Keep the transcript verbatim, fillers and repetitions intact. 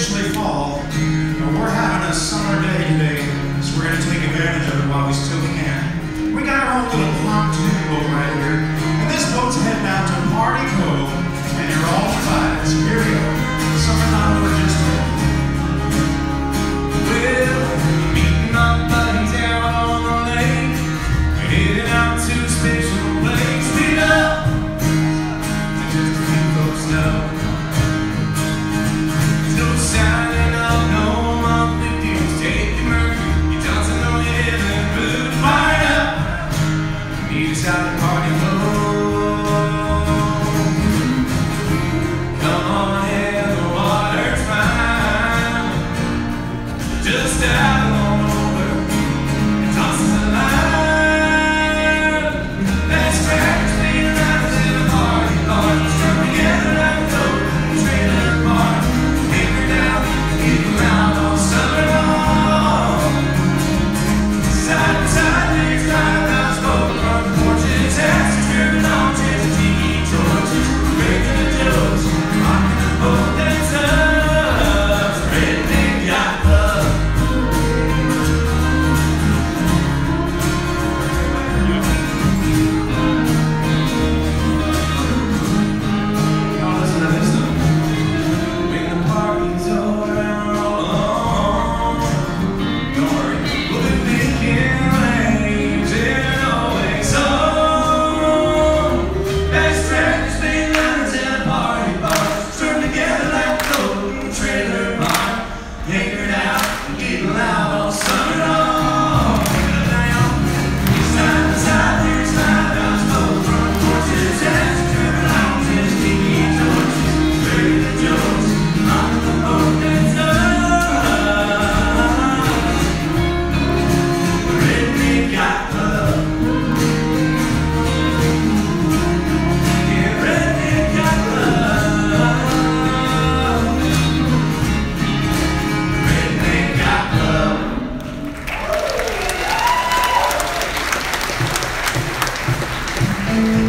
officially fall, but we're having a summer day today, so we're going to take advantage of it while we still can. We got our own little pontoon boat right here, and this boat's heading out to Party Cove, and you're all invited. So here we go. Summer's not over just yet. Well, meeting my buddies out on the lake, we're heading out to a special place we love, and just a few folks know. There's no signing up, no monthly dues. Take your mercury, your Johnson on your head, and put the fire up. Meet us out at Party Cove. Come on in, the water's fine. Just out on over and toss us a line. Let's crack speed around in a party party. Strung together like a boat and trailer park. Anchored out, get around all summer long. Side to side, legs drive out, smoke from the porches. Taxis driven on chairs and tiki torches. Breaking the jokes, rocking the boat that's us. Redneck Yacht Club. Y'all listen to this though. When the party's over and we're all alone, don't worry, we'll be making waves and always home. Let's track the speed liners and party bars, strung together like a boat and trailer park. Anchored out and getting loud all summer long. Side to side, there's slide out, smoke from porches, as driven lounges, tiki torches, breaking the jokes, rocking the boat that's us. Redneck Yacht Club. Yeah, Redneck Yacht Club. Redneck Yacht Club.